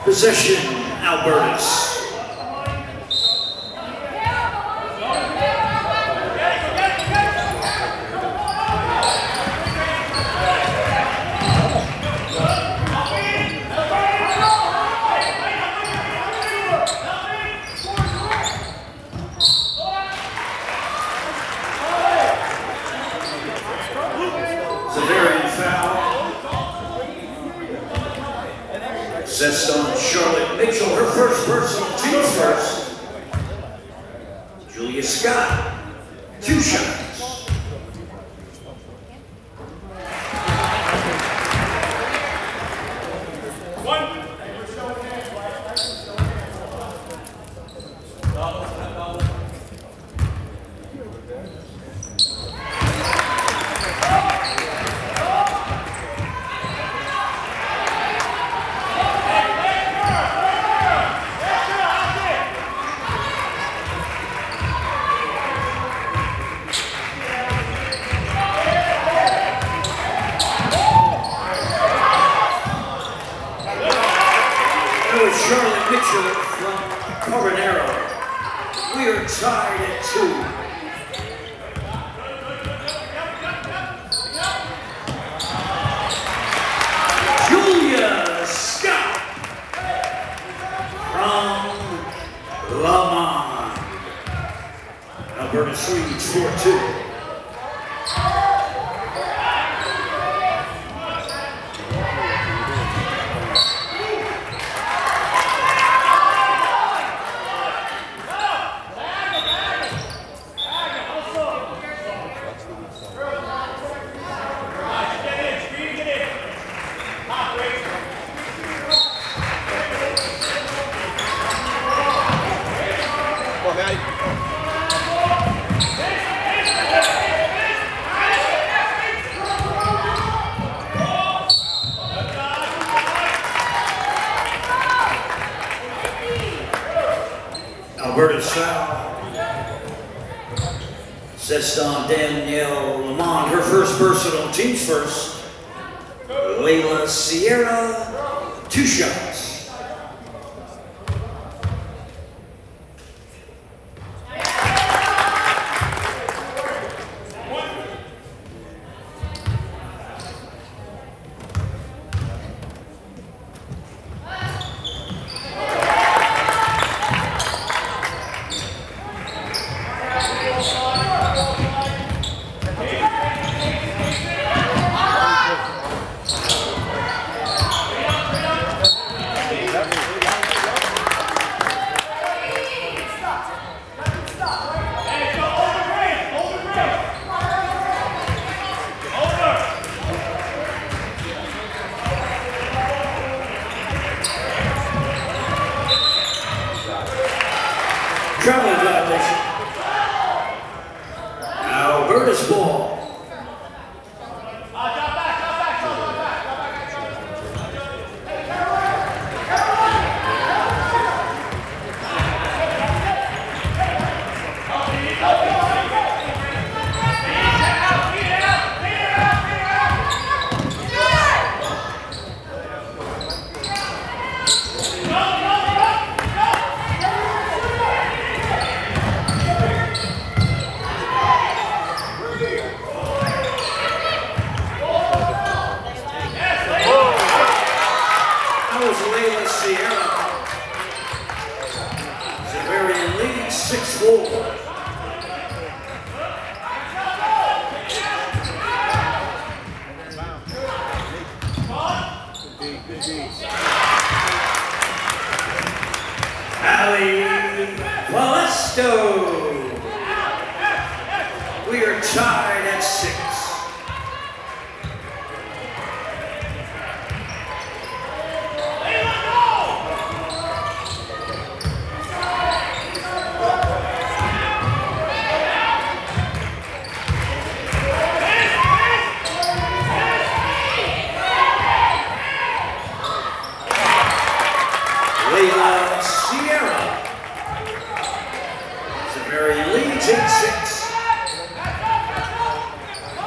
Possession, Albertus. On Charlotte Mitchell, her first personal, team's first. Julia Scott, 2 shots. Charlotte Mitchell from Carbonero. We are tied at 2. Julia Scott from Lamont. Albertus leads 4-2. Albertus foul. Sets on Danielle Lamont, her first personal, team's first. Layla Sierra, 2 shots. Traveling violation. Albertus ball. Layla Sierra. Severian leads 6-4. Ali Valesto. We are tied at 6. Layla Sierra. Severian leads 8-6.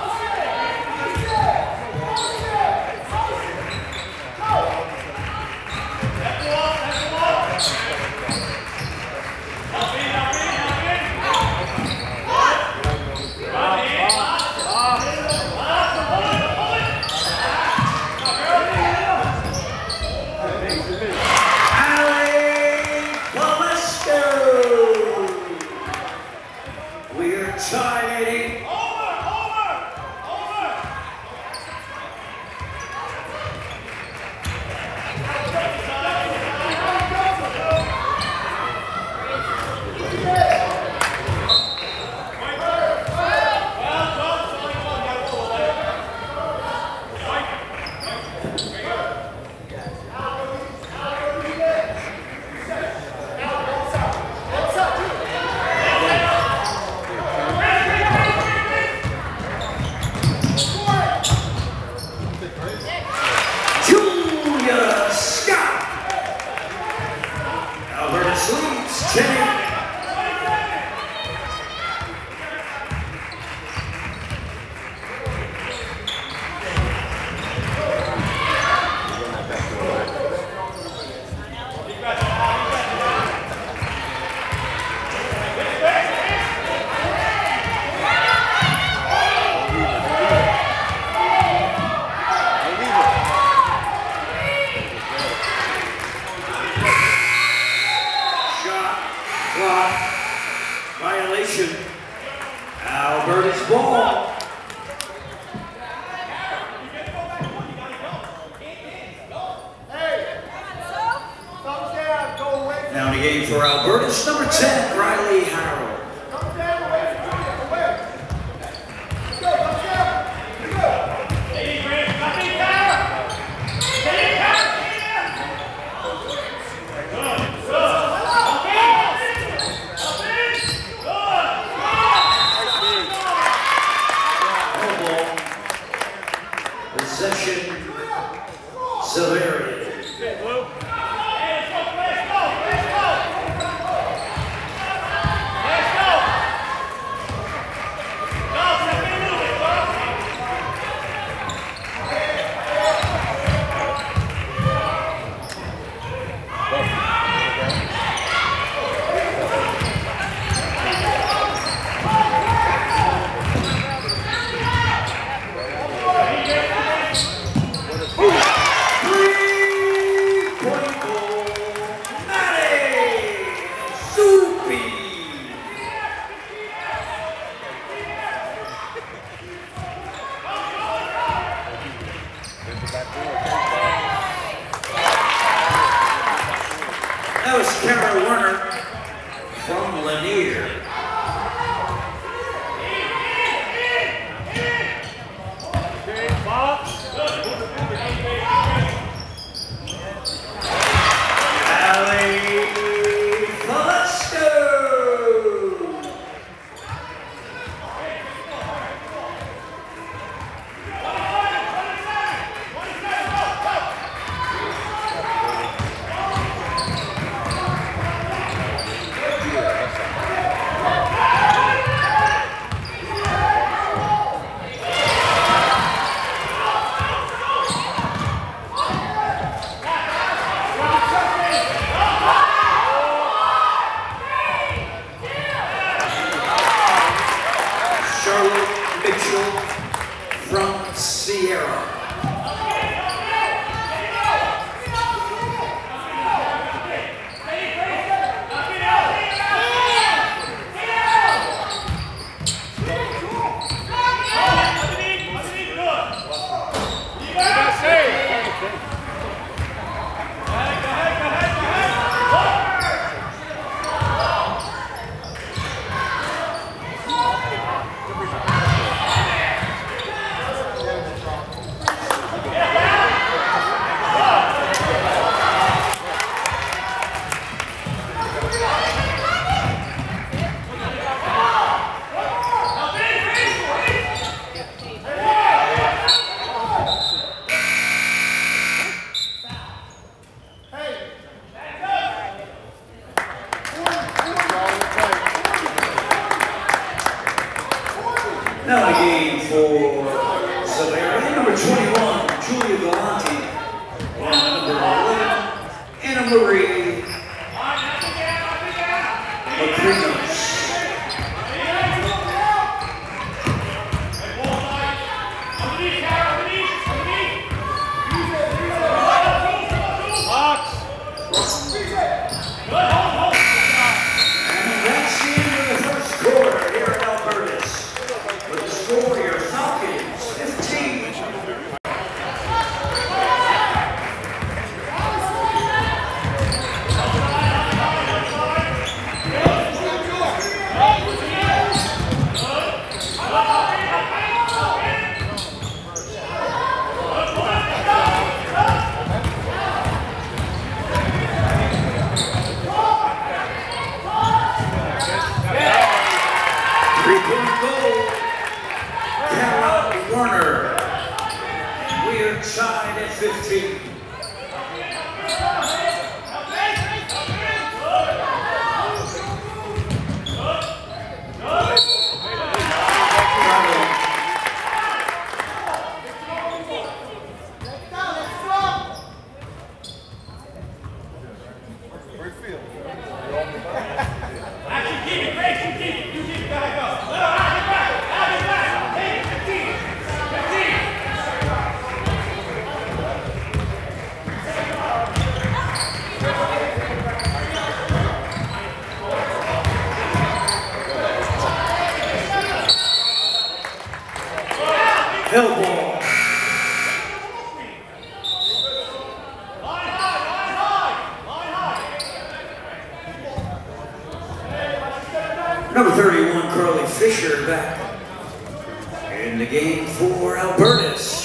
the game for Albertus, number 10, Riley Harrell. Possession, Severi. That was Kara Werner from Lanier. Mitchell from Sierra. Now the game for Severi, number 21, Julia Galante, and number 11, Anna Marie Macrinos. And that's the end of the first quarter here at Albertus. With the score, your Falcons 15. Three-point goal, Kara Werner. We are tied at 15. Number 31, Carly Fisher, back in the game for Albertus.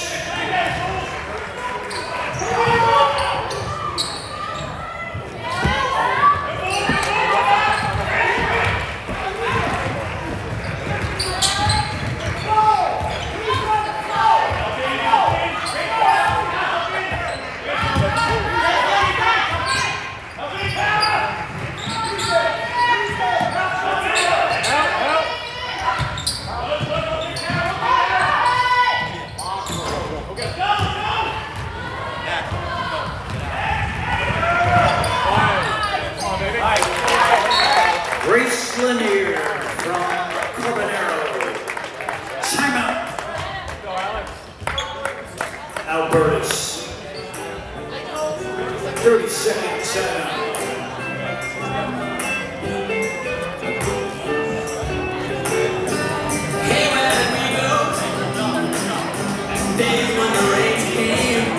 Grace Lanier from Carbonero. Timeout. Albertus. 30-second timeout. Hey, where did we go? Days when the rain came.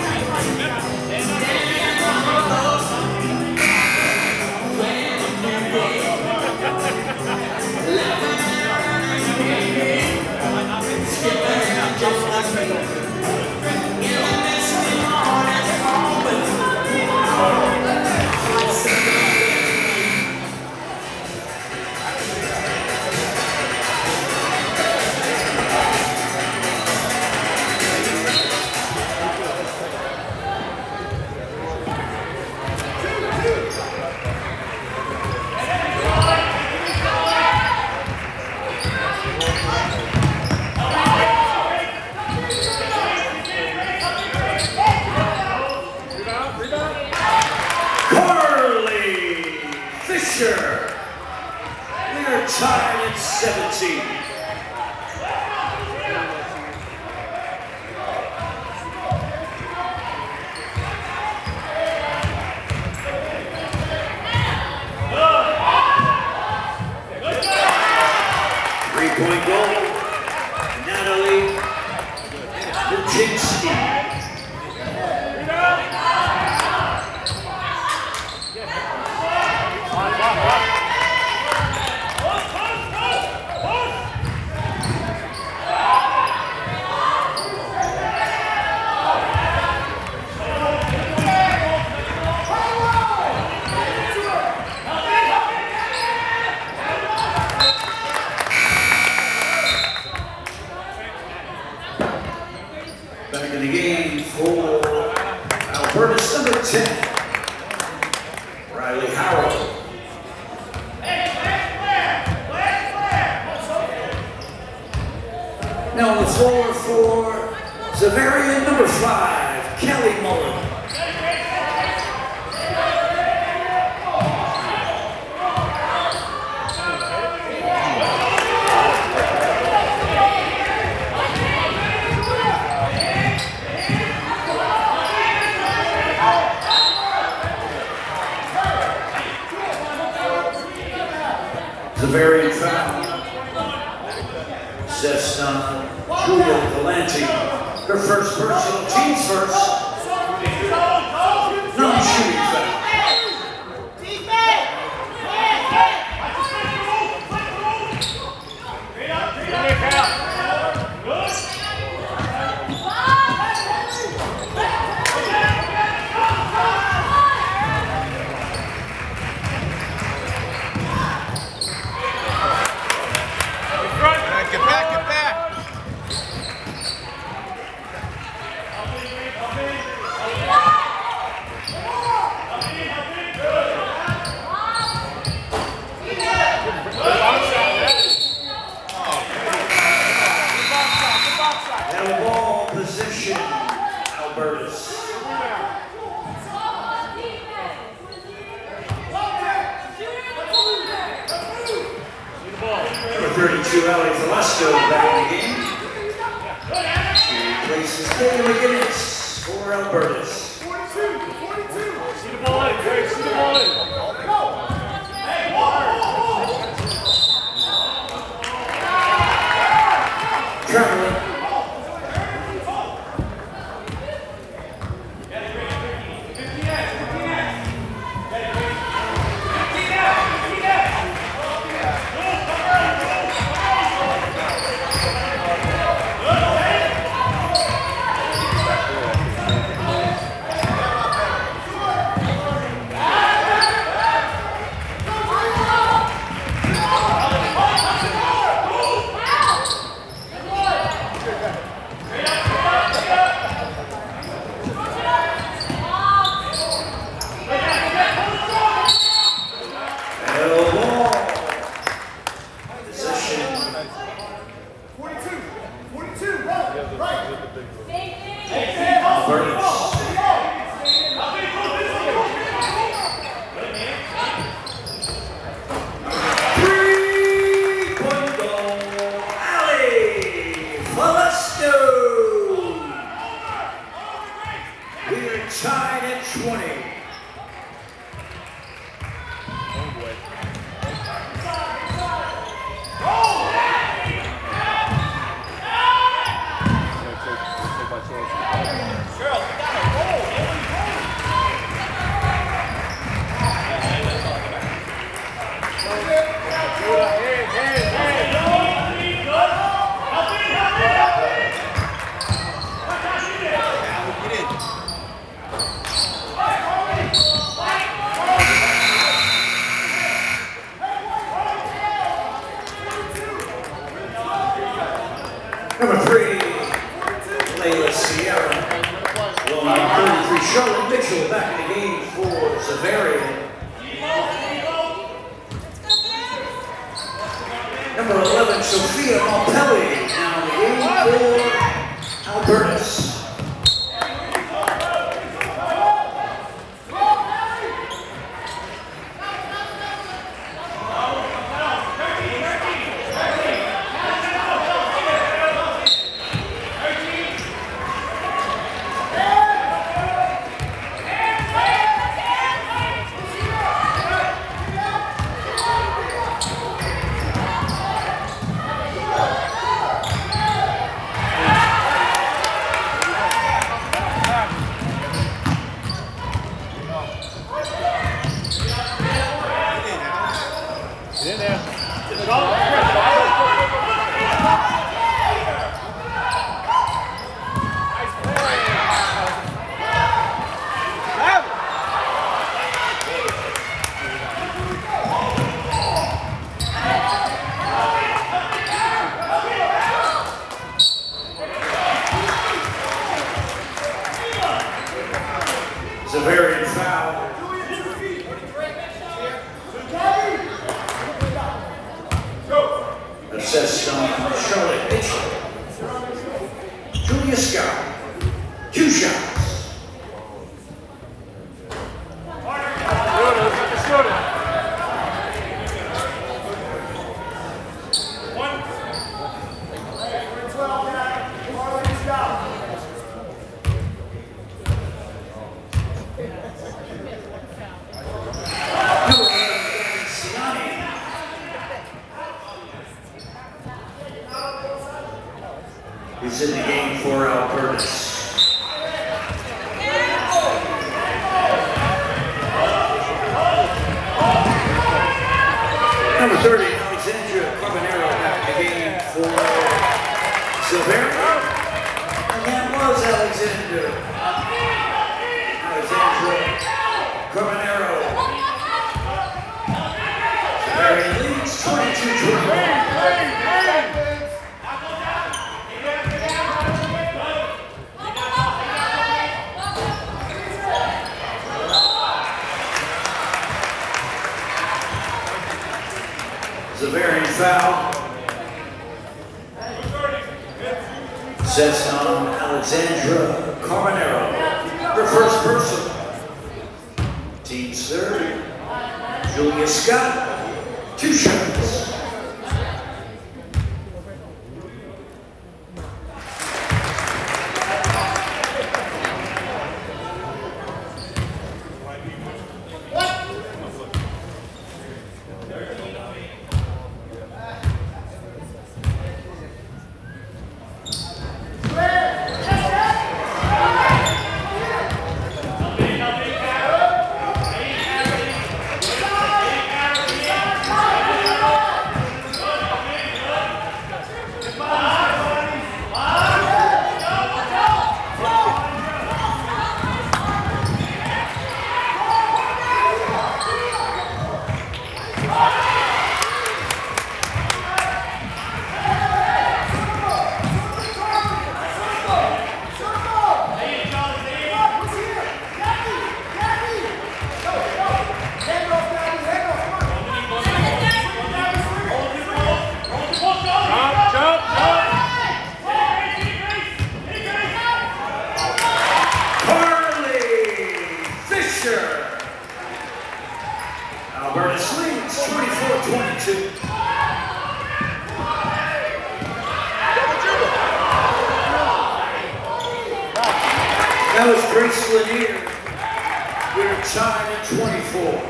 Fisher. We are tied at 17. Three-point goal. Natalie Buczynski. Back in the game for Albertus, number 10, Riley Howard. Now on the floor for Xaverian, number 5, Kelly Mullen. Xaverian foul. Sets on Julia Galante. Her first personal, team's first. Non-shooting foul. Albertus. Number 32, Allie Velasco, back in the game. She replaces Taylor McGinnis for Albertus. 42. See the ball in, Greg. See the ball in. Traveling. Albertus. Three-point goal, Ali Falesto. We're tied at 20. Number 3, Layla Sierra. Well, number 33, Charlotte Mitchell back in the game for Zavarian. Number 11, Sophia Malpelli now in the game for Albertus. In there. Zavarian foul. Assessed on Charlotte Mitchell. Julia Scott. 2 shots. He's in the game for Albertus. Number 30, Alexandra Carbonero back in the game for Zavarian. And that was Alexandra Carbonero. Zavarian leads 22-21. Zavarian foul. Sets on Alexandra Carbonero. Her first personal. Team's third. Julia Scott. 2 shots. That was Grace Lanier. We're tied at 24.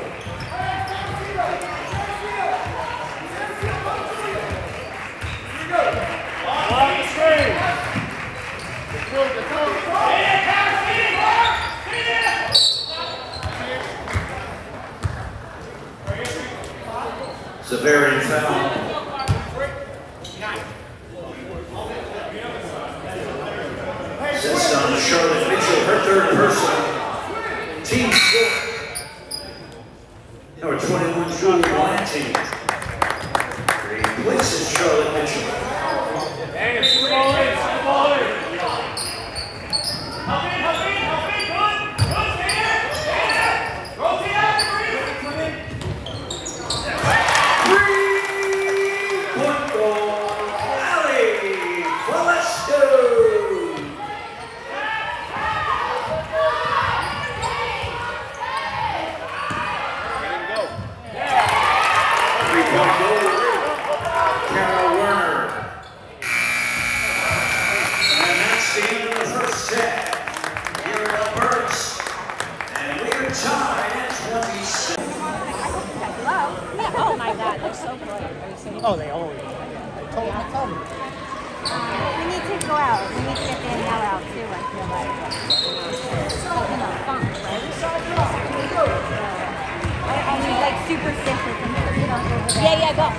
Zavarian foul. Sets on to Charlotte Mitchell, her third personal. Team score. Number 21, Julie Galante. Replaces Charlotte Mitchell. Dang it, shoot the ball in, shoot the ball in. Help me, good, stand. Rotate out, Three-point goal, Allie Valesco. Three-point goal, Carol Werner. And that's the end of the first set here at Albert's. And we are tied at 27. Yeah. Oh my God, they're so good. Oh, they always. I told me. We need to go out. We need to get Danielle out too. I feel like. You know, funk, right? I mean, like super sick with them. You know, over there. Yeah, go.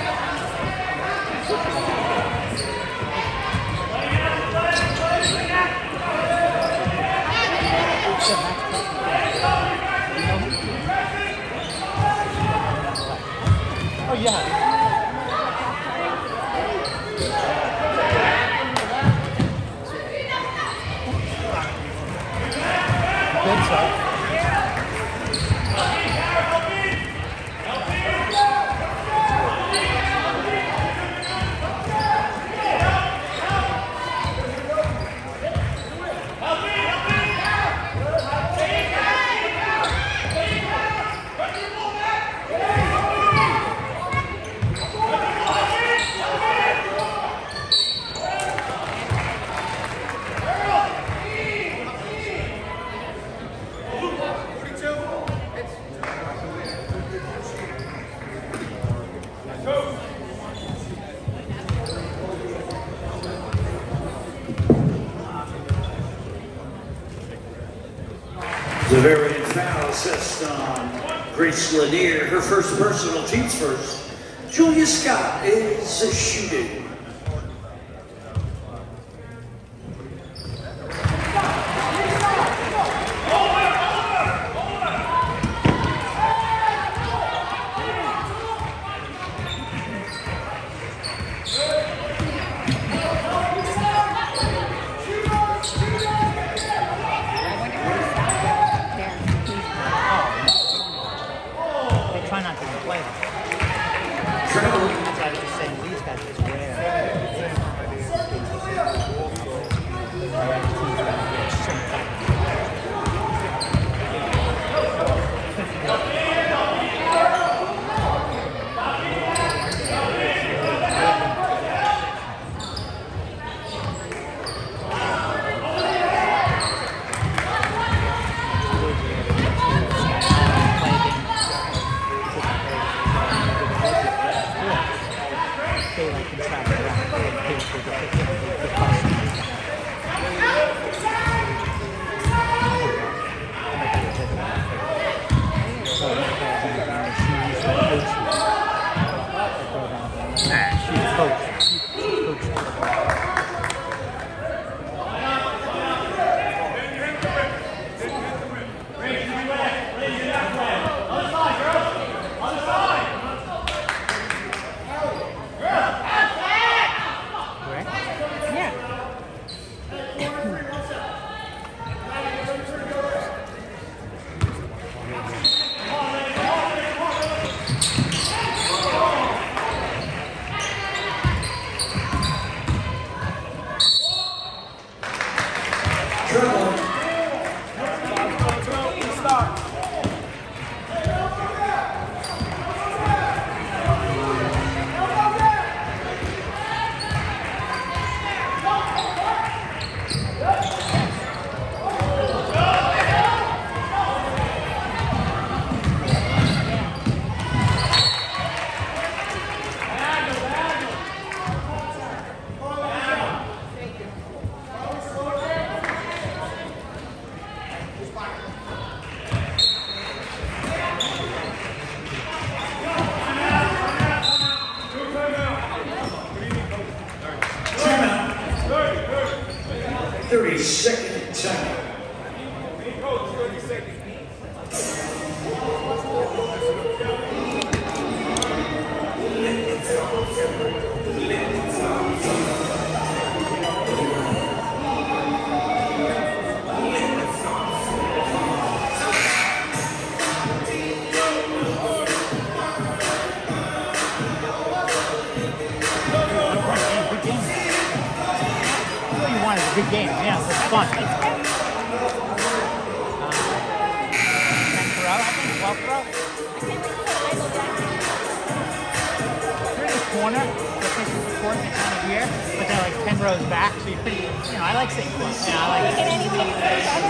Oh, yeah. Good stuff. Zavarian foul assist on Grace Lanier, her first personal, team's first. Julia Scott is shooting. Try not to play them. Trevor. That's why I was just saying these guys just wear. corner, the pitches the court, they're kind of here, but they're like 10 rows back, so you're pretty, you know, I like seeing close. Yeah, I like Can anything for Evan?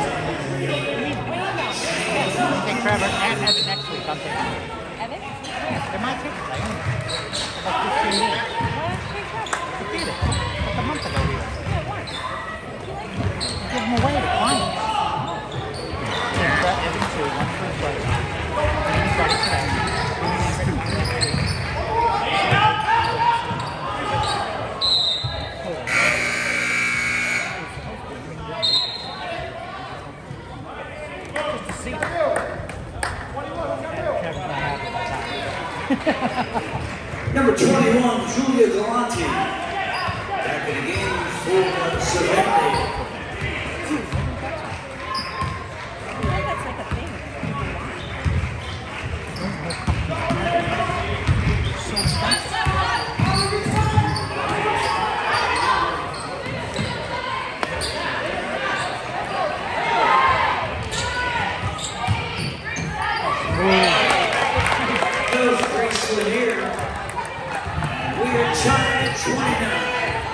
I'll take Trevor and Evan next week. I'm taking Evan? they're my tickets. I own them. Like 15 years. I did it. Like a month ago, even. Give them away to clients. Evan too, one for his brother. And he started today. Number 21, Julia Galante. Back in the game for Savannah. That's like a thing. Goes Graceland here. We are tied at 29.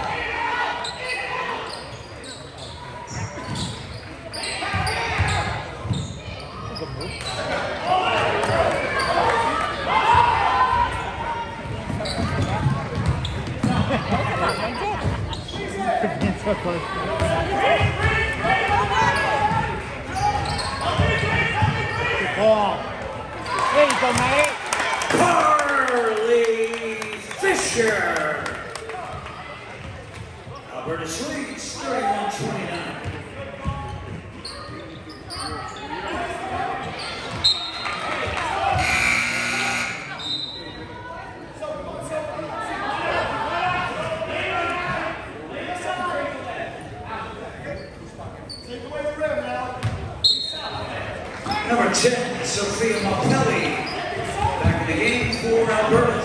So close. Good ball. There you go, mate. Carly Fisher. Alberta Swedes, 31-29. Number 10, Sophia Mapelli. Back in the game for Alberta.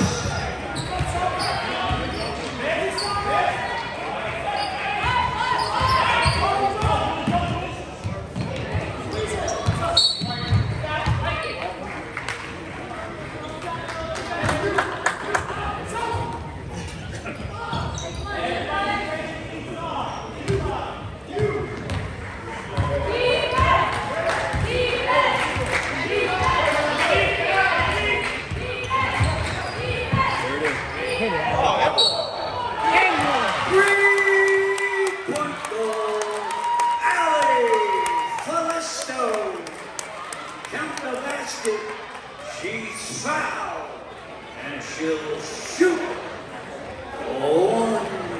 She's fouled, and she'll shoot. Oh,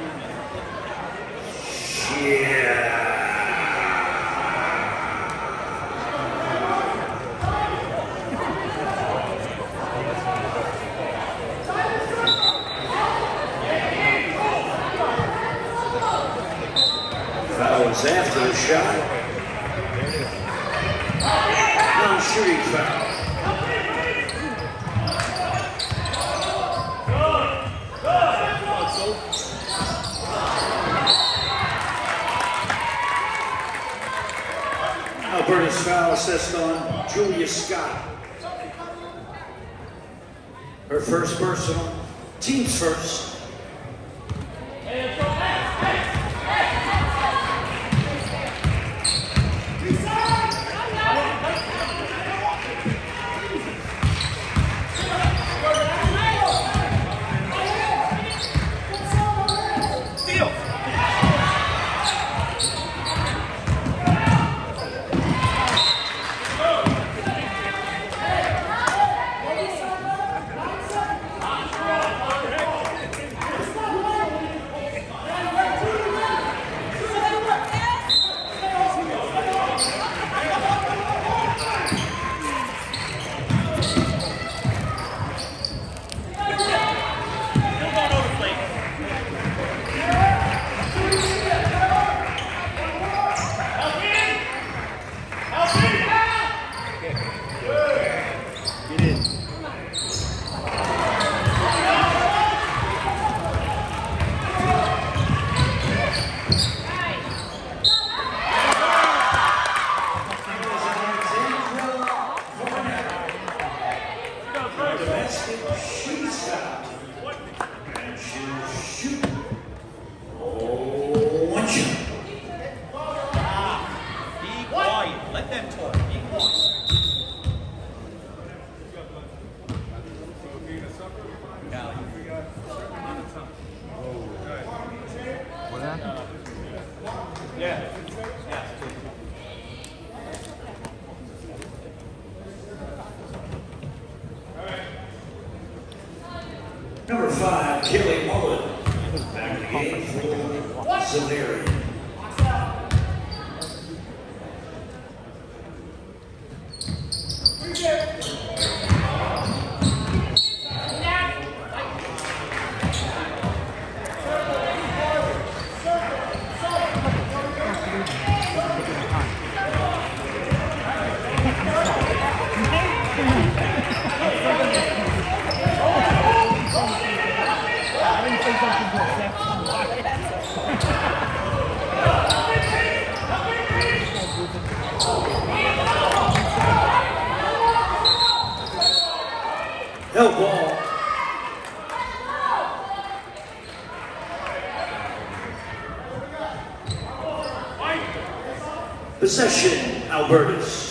yeah. Foul was after the shot. Non-shooting foul. Alberta's foul assist on Julia Scott. Her first personal, team's first. let them talk. Be quiet. What happened? Number 5, Kelly Mullen. Back in the game for Zavarian. Hell ball. Possession, Albertus.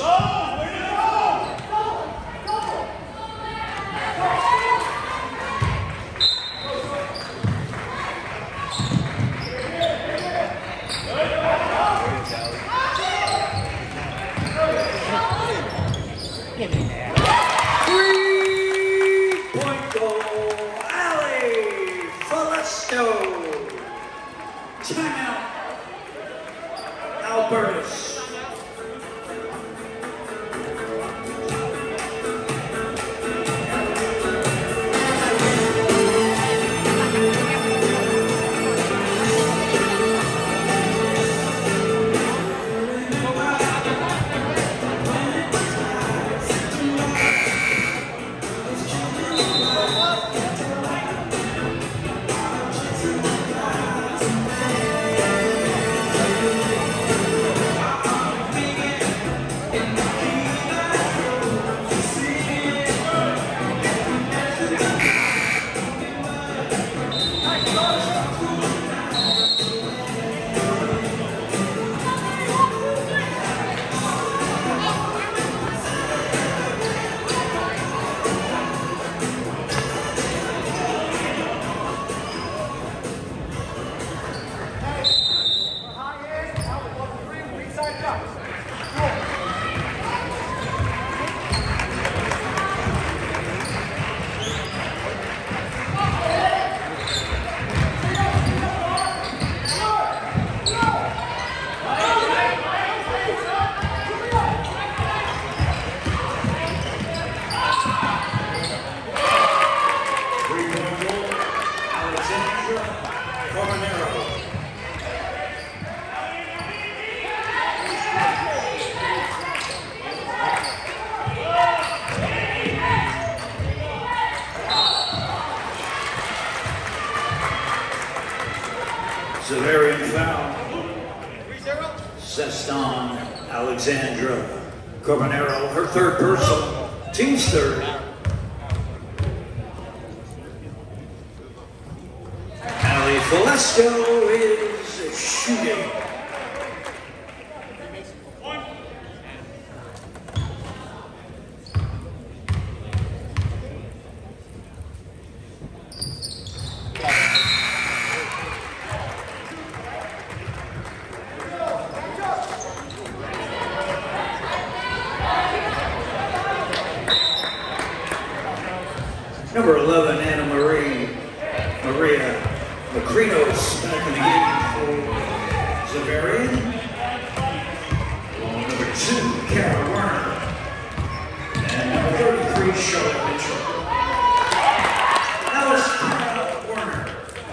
Three-point goal, Ali Falesto. Timeout, Albertus. Zavarian foul. Seston Alexandra Carbonero, her third personal, team's third. Ali Falesto is shooting. Number 11, Anna Maria Macrinos, back in the game for Zavarian. Number 2, Kara Werner. And number 33, Charlotte Mitchell. Alice Kara Werner.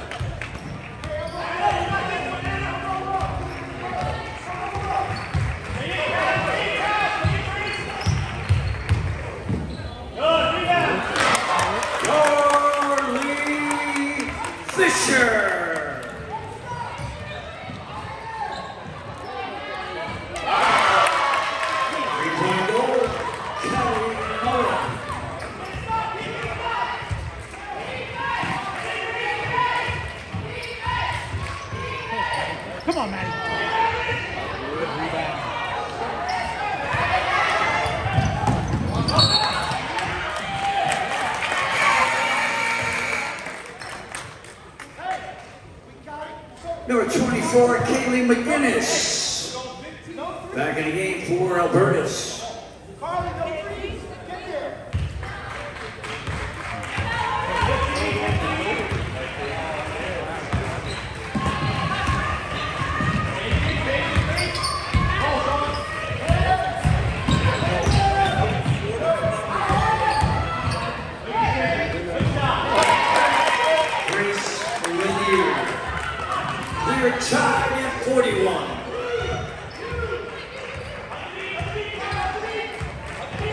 Fisher. Three-point goal, Kelly Mullen. for Kaylee McGinnis. Back in the game for Albertus. Grace Lanier. We are tied at 41.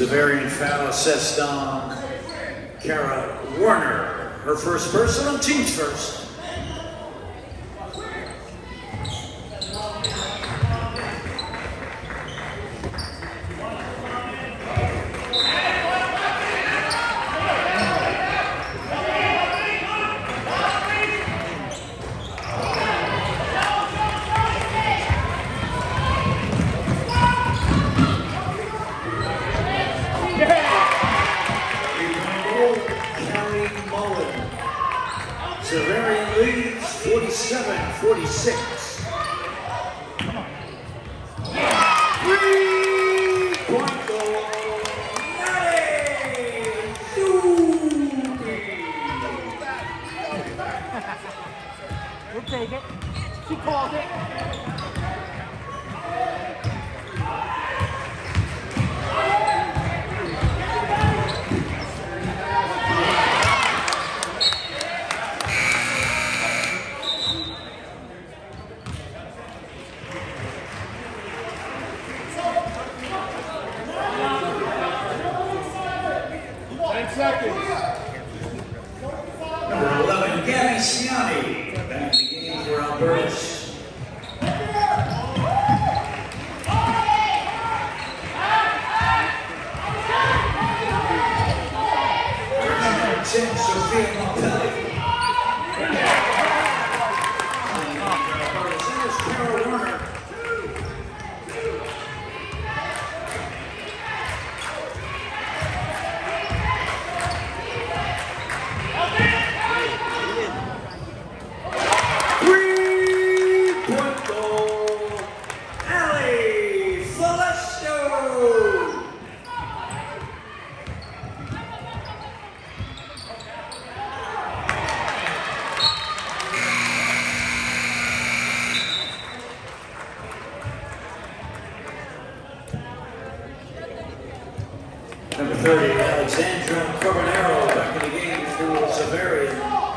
Zavarian foul assessed on Kara Warner. Her first personal, team's first. Zavarian leads 47-46. Three-point goal, Natty Zubi. We'll take it. She called it. Number 11, Gabby Siani, back in the game for Albertus. Number 10, Sophia Montpelli. There's Kara Warner. Three-point goal, Ali Falesto. Number 30, Alexandra Carbonero, back in the game for Zavarian.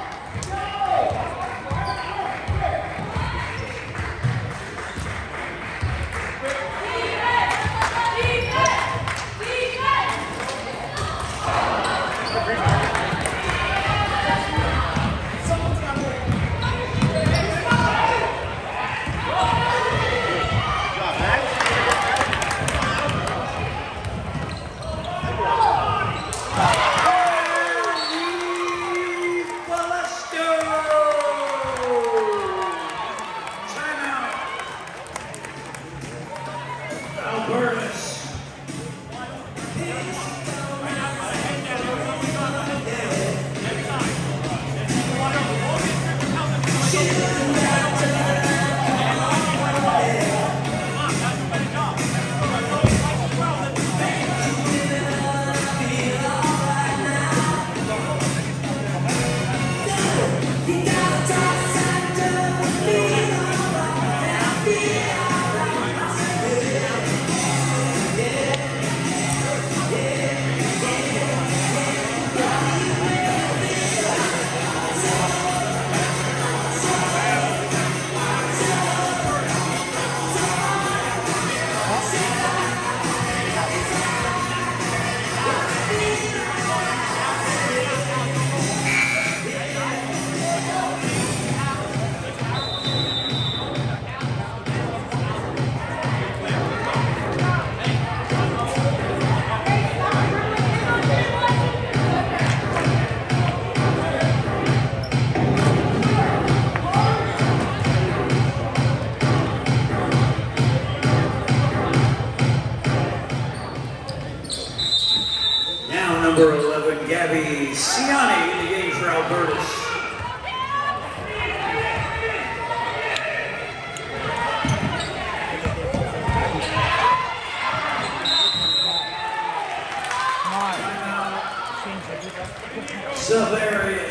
Number 11, Gabby Siani in the game for Albertus. Zavarian.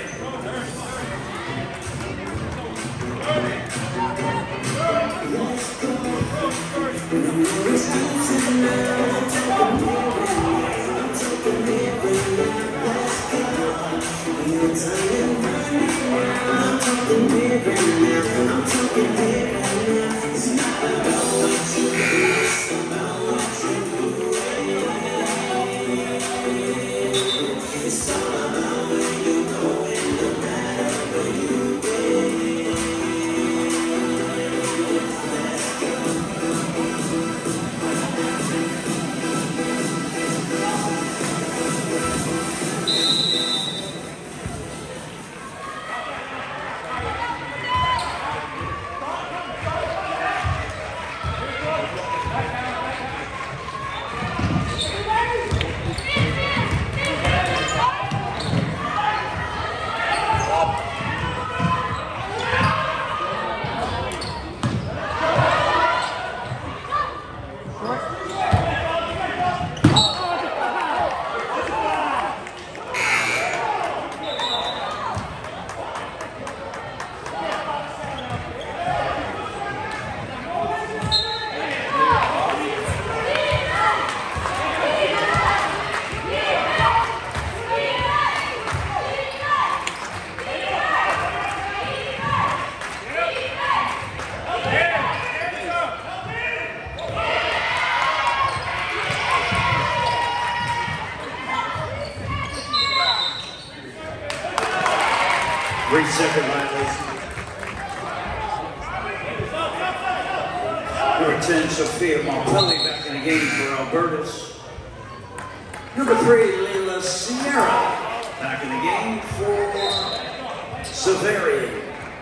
10, Sophia Montpelli back in the game for Albertus. Number 3, Layla Sierra back in the game for Severian.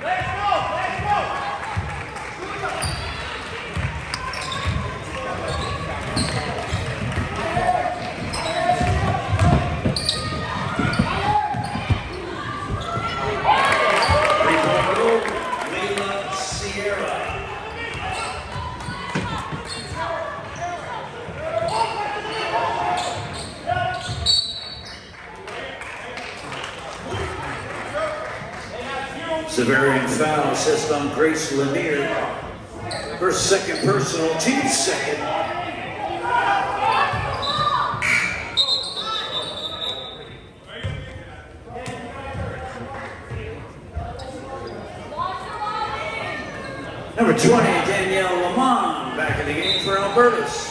Severian foul assist on Grace Lanier. Her second personal, team's second. Number 20, Danielle Lamont, back in the game for Albertus.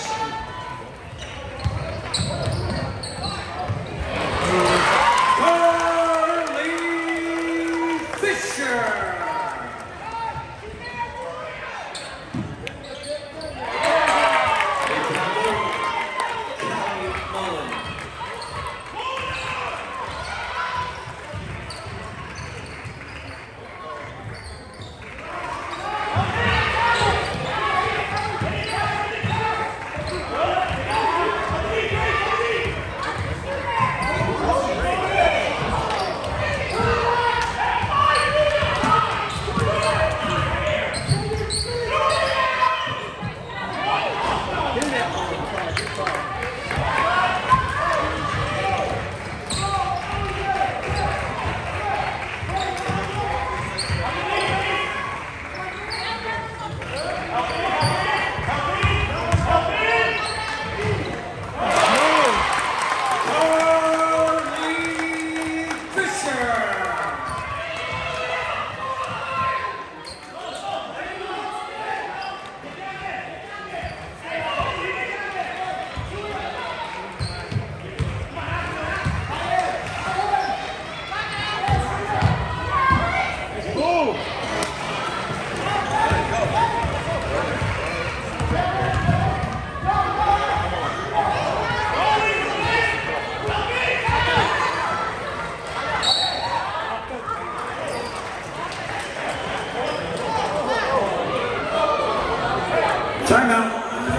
Timeout.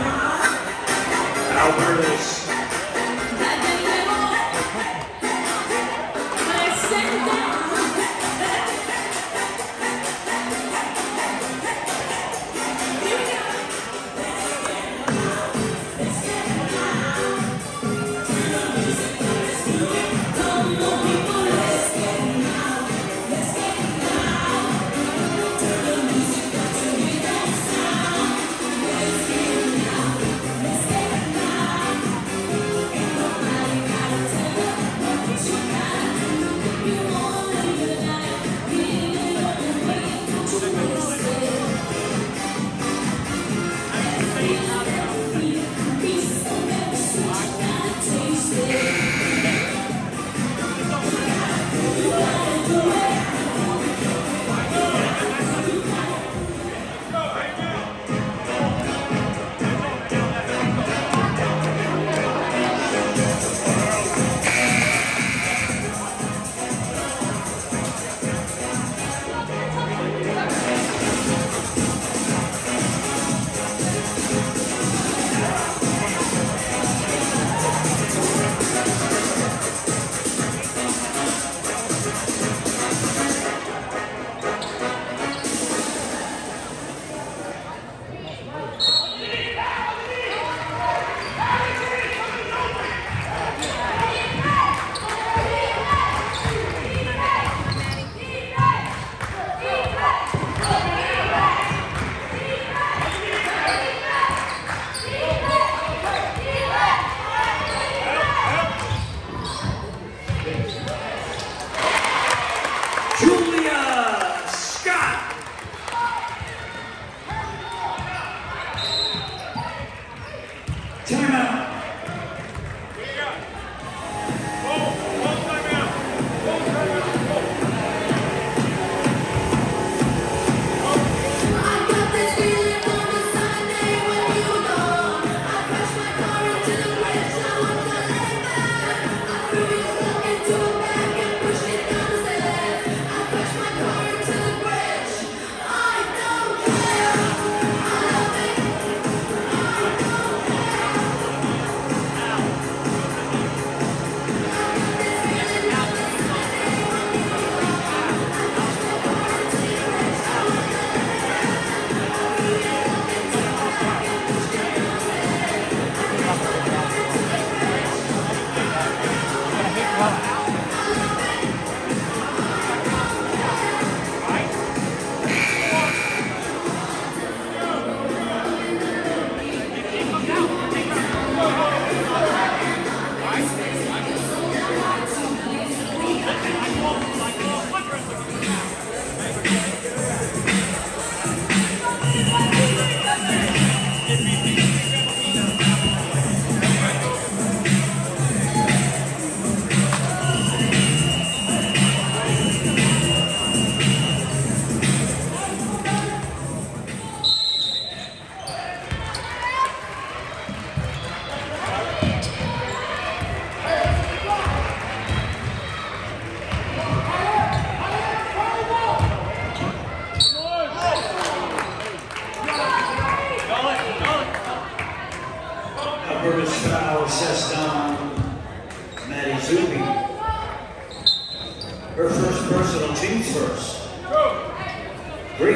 Albertus.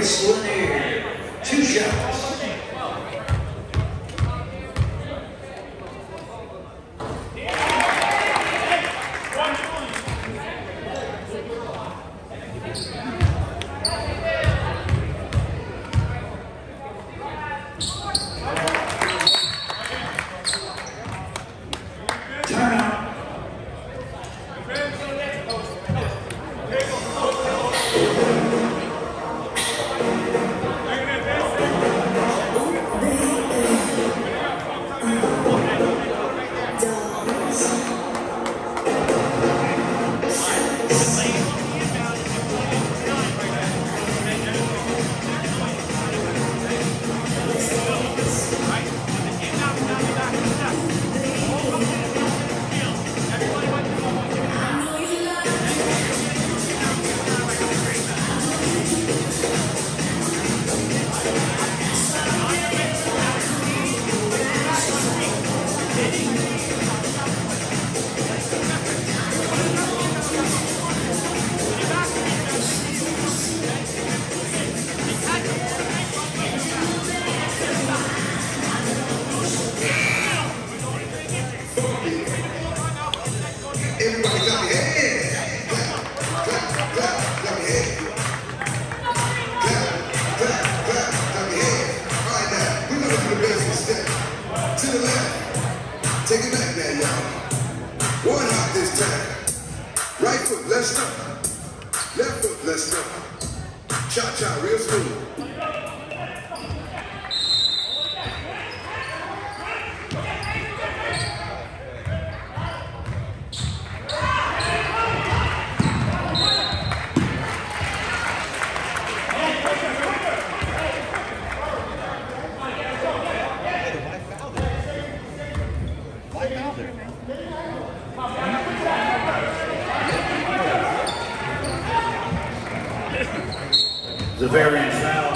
Grace Lanier, 2 shots. Take it back now, y'all. One hop this time. Right foot, let's stop. Left foot, let's stop. Cha-cha, real smooth. Zavarian foul.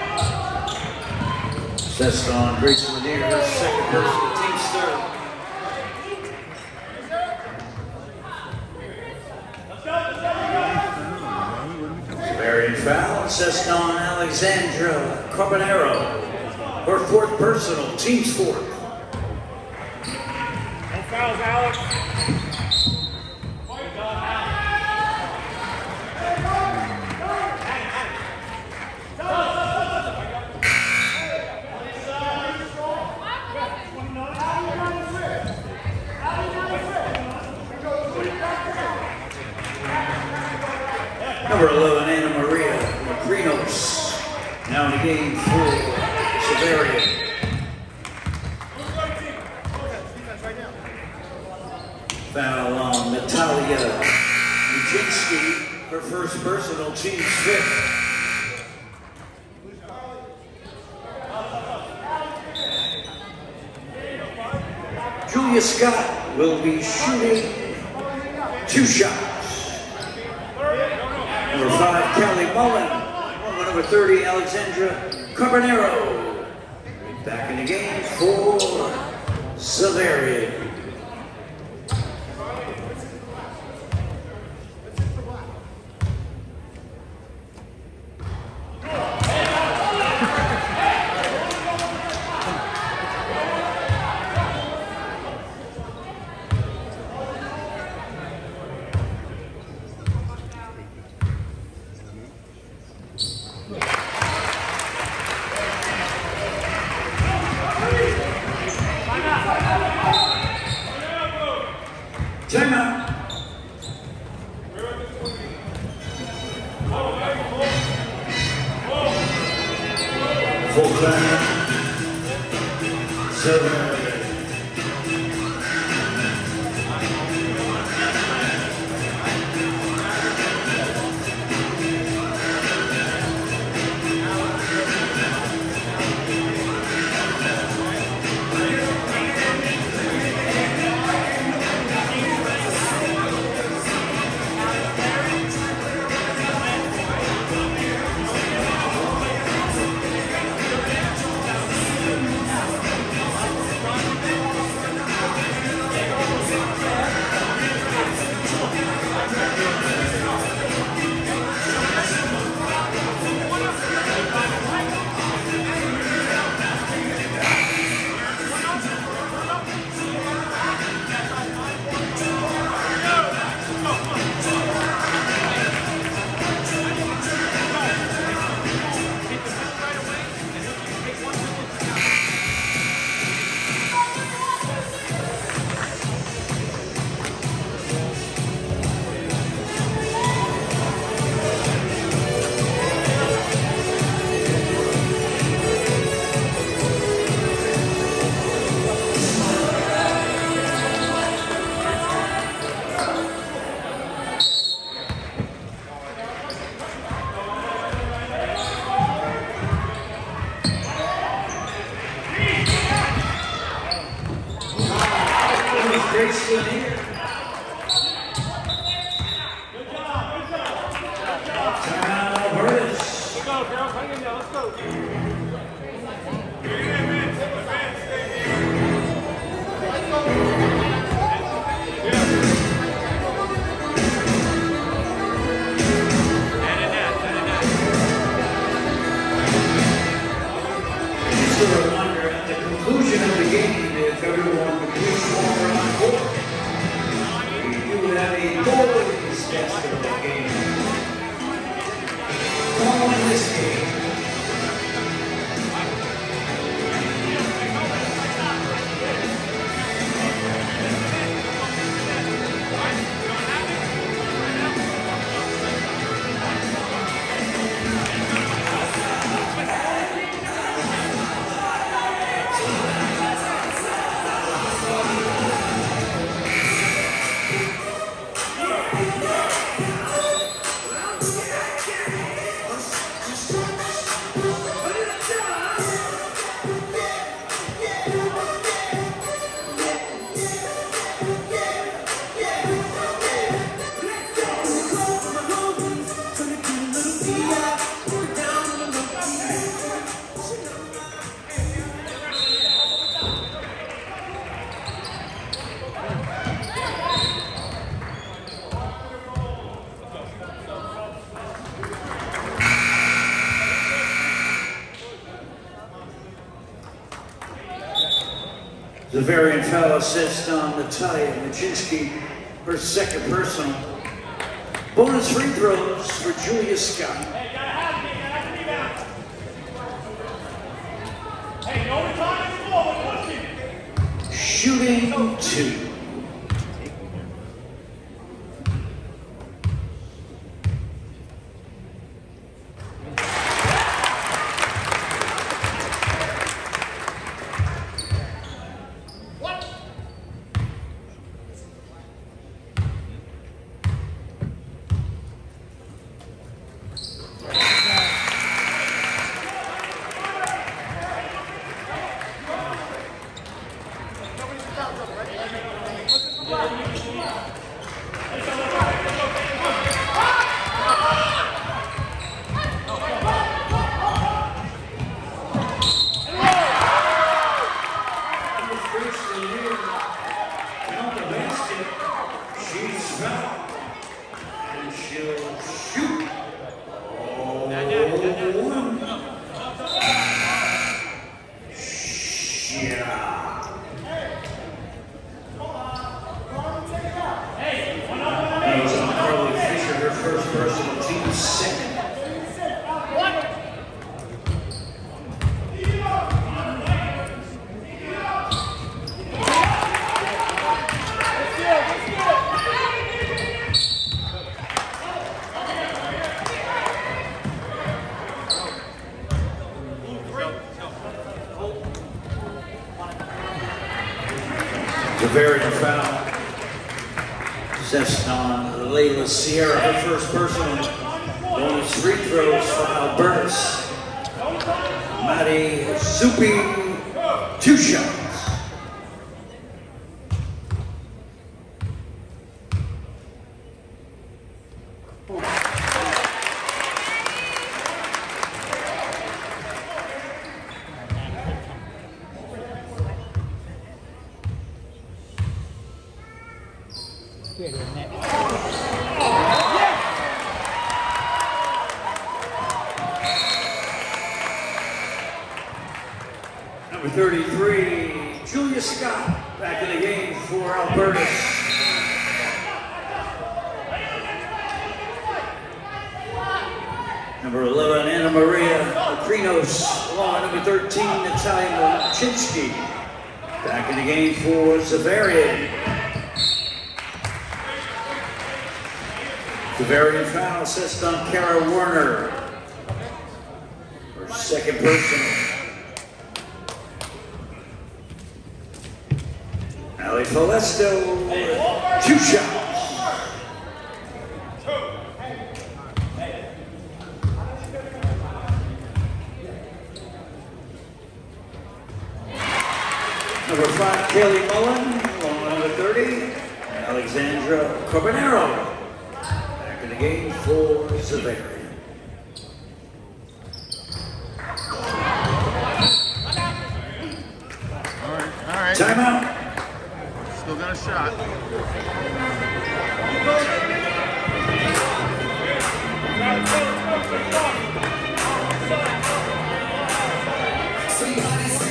Assessed on Grace Lanier, her second personal, team's third. Zavarian foul. Assessed on Alexandra Carbonero, her fourth personal, team's fourth. No fouls, Alex. Number 11, Ana Maria Macrinos, now in the game for Zavarian. Foul on Natalia Nijinsky, her first personal, team's fifth. Julia Scott will be shooting 2 shots. Number 5, Kelly Mullen. Number 30, Alexandra Carbonero. Back in the game for Zavarian. Timeout. Full time. 7. Just a reminder, at the conclusion of the game, if everyone would please form around court, we do have a goalies basketball game. Following this game, Zavarian foul assist on Natalia Machinsky, her second personal. Bonus free throws for Julia Scott. Hey, gotta rebound. Hey, no time to go. What's it? Shooting 2. Zavarian foul. Assessed on Layla Sierra, her first personal. Bonus free throws for Albertus. Maddie Zupi, 2 shots. Number 33, Julia Scott, back in the game for Albertus. Number 11, Anna Maria Acrinos, along with number 13, Natalia Machinsky, back in the game for Zavarian. Zavarian foul assist on Kara Werner, her second personal. Ali Folesto, 2 shots. Number 5, Kaylee Mullen, along with number 30, Alexandra Carbonero. Back in the game for Zavarian. All right. Timeout. Still got a shot. Somebody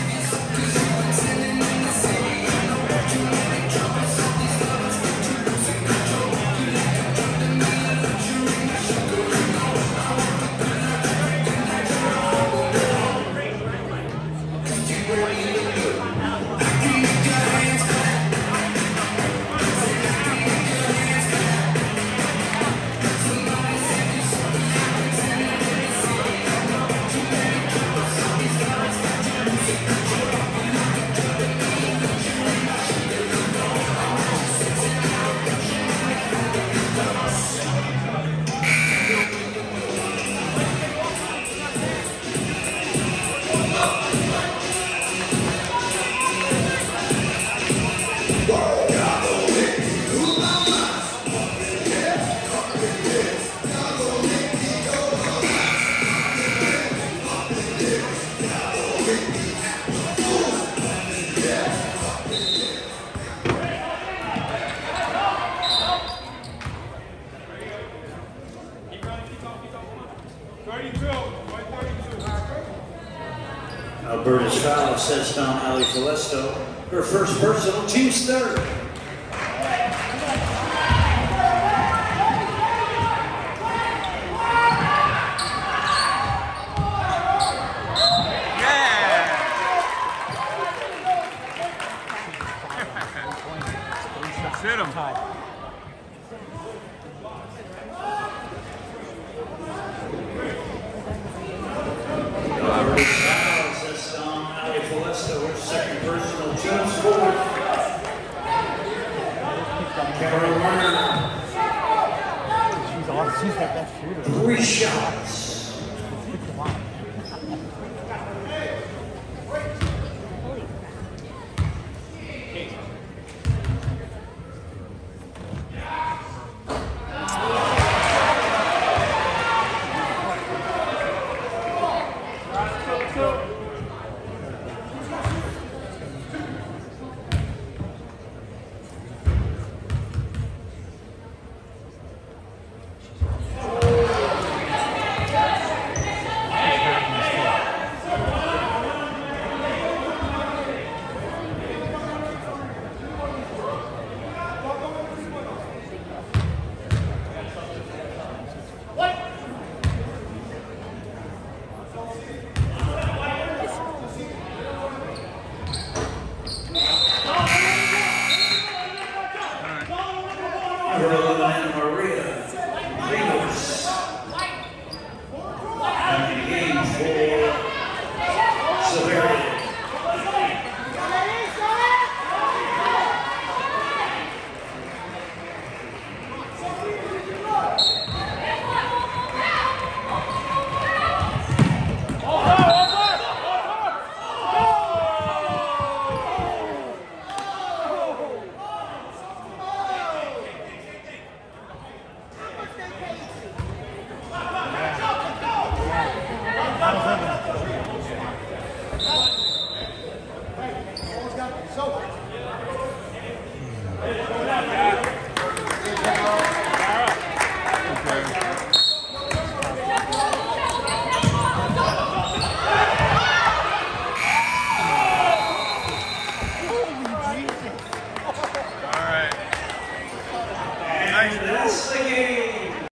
Alberta's foul sets down Ali Falesto. Her first personal, team's third. Hit him. Alberta's foul sets down Ali Falesto. Her second personal, team's fourth. Carol Warner, She's awesome. She's the best shooter. 3 shots.